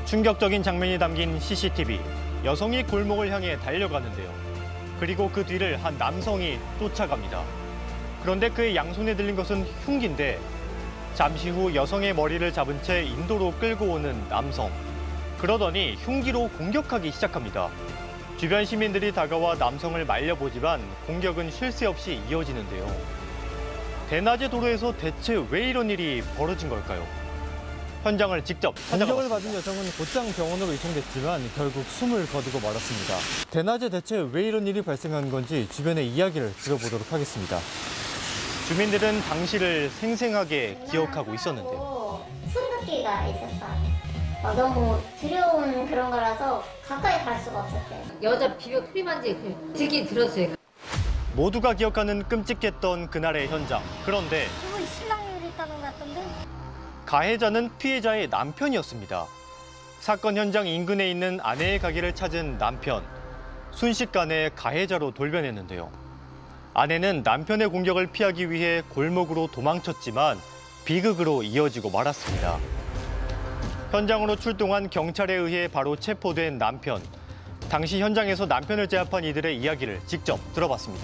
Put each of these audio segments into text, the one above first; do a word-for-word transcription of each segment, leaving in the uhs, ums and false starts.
충격적인 장면이 담긴 씨씨티비. 여성이 골목을 향해 달려가는데요. 그리고 그 뒤를 한 남성이 쫓아갑니다. 그런데 그의 양손에 들린 것은 흉기인데 잠시 후 여성의 머리를 잡은 채 인도로 끌고 오는 남성. 그러더니 흉기로 공격하기 시작합니다. 주변 시민들이 다가와 남성을 말려보지만 공격은 쉴 새 없이 이어지는데요. 대낮의 도로에서 대체 왜 이런 일이 벌어진 걸까요? 현장을 직접 찾아가 공격을 받은 여성은 곧장 병원으로 이송됐지만 결국 숨을 거두고 말았습니다. 대낮에 대체 왜 이런 일이 발생한 건지 주변의 이야기를 들어보도록 하겠습니다. 주민들은 당시를 생생하게 기억하고 있었는데요. 숨듣기가 있었어요. 어, 너무 두려운 그런 거라서 가까이 갈 수가 없었대요. 여자 비벼 크림한 지 되게 들었어요. 모두가 기억하는 끔찍했던 그날의 현장. 그런데 이거 신랑이 있다는 것 같던데? 가해자는 피해자의 남편이었습니다. 사건 현장 인근에 있는 아내의 가게를 찾은 남편. 순식간에 가해자로 돌변했는데요. 아내는 남편의 공격을 피하기 위해 골목으로 도망쳤지만 비극으로 이어지고 말았습니다. 현장으로 출동한 경찰에 의해 바로 체포된 남편. 당시 현장에서 남편을 제압한 이들의 이야기를 직접 들어봤습니다.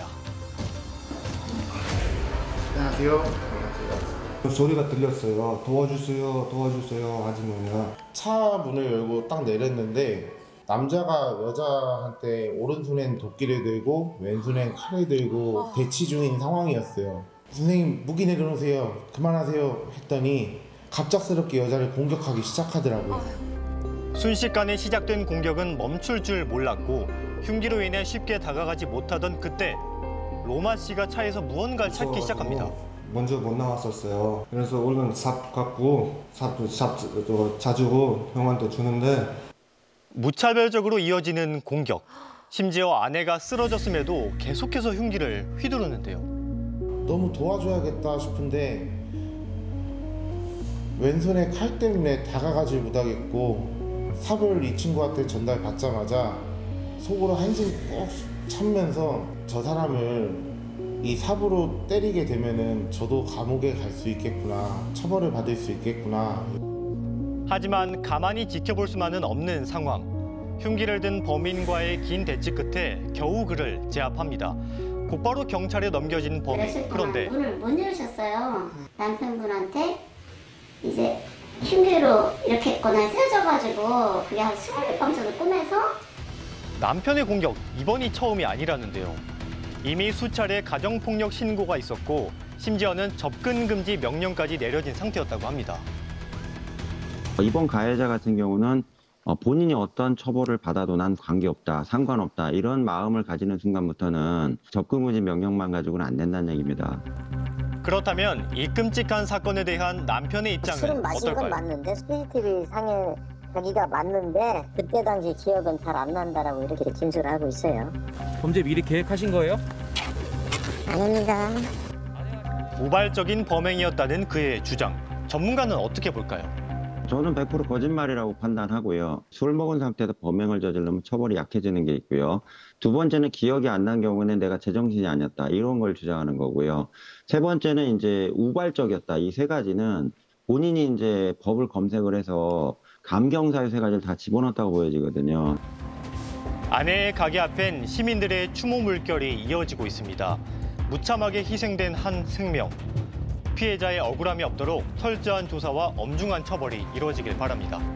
안녕하세요. 소리가 들렸어요. 도와주세요, 도와주세요, 아주머니가. 차 문을 열고 딱 내렸는데 남자가 여자한테 오른손엔 도끼를 들고 왼손엔 칼을 들고 대치 중인 상황이었어요. 선생님 무기 내려놓으세요. 그만하세요 했더니 갑작스럽게 여자를 공격하기 시작하더라고요. 순식간에 시작된 공격은 멈출 줄 몰랐고 흉기로 인해 쉽게 다가가지 못하던 그때 로마 씨가 차에서 무언가를 찾기 시작합니다. 먼저 못 나왔었어요. 그래서 얼른 삽 갖고 삽, 삽 자주고 형한테 주는데 무차별적으로 이어지는 공격. 심지어 아내가 쓰러졌음에도 계속해서 흉기를 휘두르는데요. 너무 도와줘야겠다 싶은데 왼손에 칼 때문에 다가가질 못하겠고 삽을 이 친구한테 전달받자마자 속으로 한숨 꼭 참으면서 저 사람을 이 삽으로 때리게 되면은 저도 감옥에 갈 수 있겠구나, 처벌을 받을 수 있겠구나. 하지만 가만히 지켜볼 수만은 없는 상황. 흉기를 든 범인과의 긴 대치 끝에 겨우 그를 제압합니다. 곧바로 경찰에 넘겨진 범인. 그런데 문을 못 열으셨어요. 남편분한테 이제 흉기로 이렇게 했거나 쓰러져가지고 그게 한 스무 방 정도 꺼내서 남편의 공격, 이번이 처음이 아니라는데요. 이미 수차례 가정폭력 신고가 있었고 심지어는 접근 금지 명령까지 내려진 상태였다고 합니다. 이번 가해자 같은 경우는 본인이 어떤 처벌을 받아도 난 관계없다, 상관없다 이런 마음을 가지는 순간부터는 접근 금지 명령만 가지고는 안 된다는 얘기입니다. 그렇다면 이 끔찍한 사건에 대한 남편의 입장은 술은 마신 어떨까요? 건 맞는데 씨씨티비 상에 자기가 맞는데 그때 당시 기억은 잘 안 난다라고 이렇게 진술을 하고 있어요. 범죄 미리 계획하신 거예요? 아닙니다. 우발적인 범행이었다는 그의 주장. 전문가는 어떻게 볼까요? 저는 백 퍼센트 거짓말이라고 판단하고요. 술 먹은 상태에서 범행을 저지르면 처벌이 약해지는 게 있고요. 두 번째는 기억이 안 난 경우는 내가 제정신이 아니었다 이런 걸 주장하는 거고요. 세 번째는 이제 우발적이었다. 이 세 가지는 본인이 이제 법을 검색을 해서 감경사유 세 가지를 다 집어넣었다고 보여지거든요. 아내의 가게 앞엔 시민들의 추모 물결이 이어지고 있습니다. 무참하게 희생된 한 생명. 피해자의 억울함이 없도록 철저한 조사와 엄중한 처벌이 이루어지길 바랍니다.